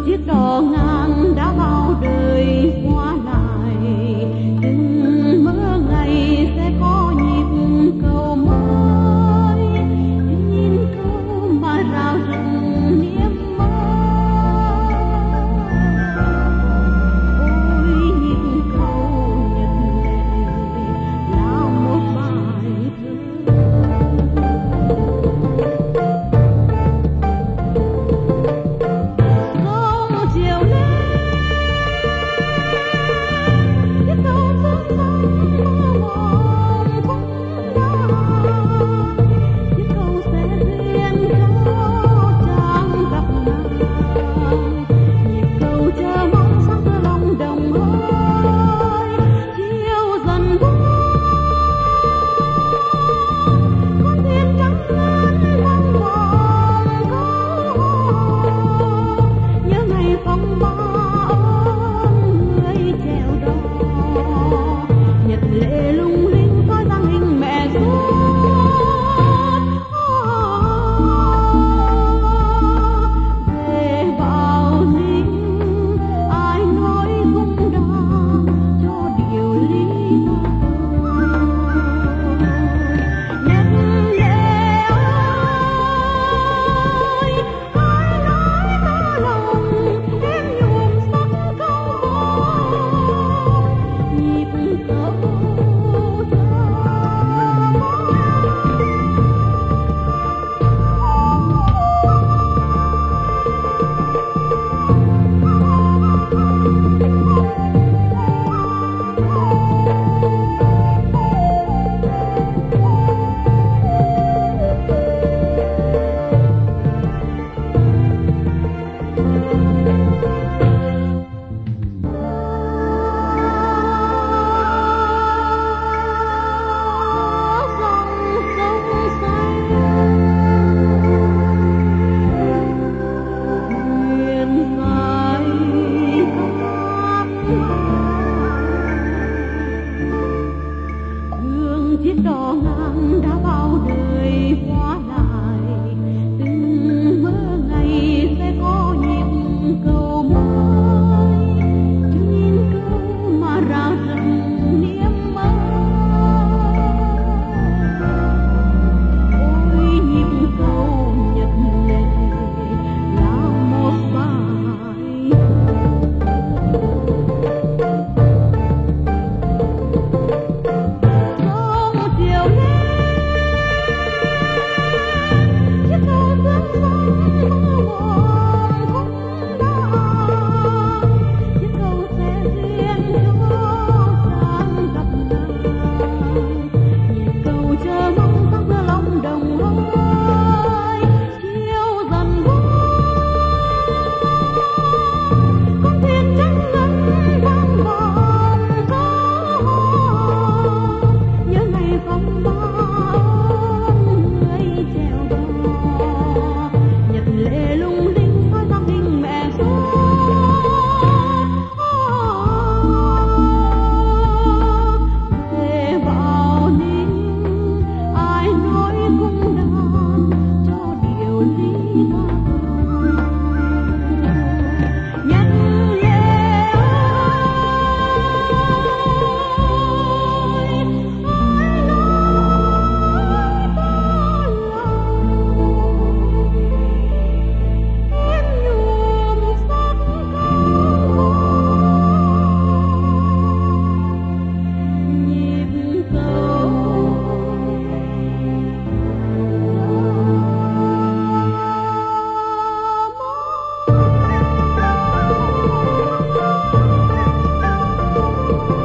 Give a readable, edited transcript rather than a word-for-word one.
chiếc đò ngang đã bao đời qua lại, từng mơ ngày sẽ có nhịp cầu mới, nhìn câu mà rào rừng niềm mơ. Ôi nhịp cầu nhật lệ là một bài thơ. Sông chiều lên chiếc cầu sương trắng mơ mộng cũng đã, chiếc cầu sẽ duyên cho chàng gặp nàng, nhịp cầu chờ mong sáng giữa lòng đồng ơi. Chiều dần buông con thuyền trắng lên vang vọng câu hò, nhớ ngày phong ba ôm người chèo đò, nhật lệ lung linh soi dáng hình mẹ suốt. Về Bảo Ninh ai nói cũng đang cho điều lý mà nhật lệ ơi, ai nói ta lòng em nhuộm sắc câu hò, nhịp cầu chờ mong. Dòng sông xanh thuyền dài cát, thương chiếc đò ngang đã bao đời qua lại, từng mơ ngày sẽ có nhịp cầu mới, nhìn câu mà rào rừng niềm mơ. Ôi nhịp cầu nhật lệ là một bài sông chiều lên chiếc cầu sương trắng mơ mộng cũng đã, chiếc cầu sẽ duyên cho chàng gặp nàng, nhịp cầu chờ mong sáng giữa lòng đồng ơi. Chiều dần buông con thuyền trắng ngân vang vọng câu hò, nhớ ngày phong ba ôm người chèo đò, nhật lệ lung linh soi dáng hình mẹ suốt. Về Bảo Ninh ai nói cũng đang cho điều lý mà nhật lệ ơi, ai nói ta lòng em nhuộm sắc câu nhịp cầu chờ mong.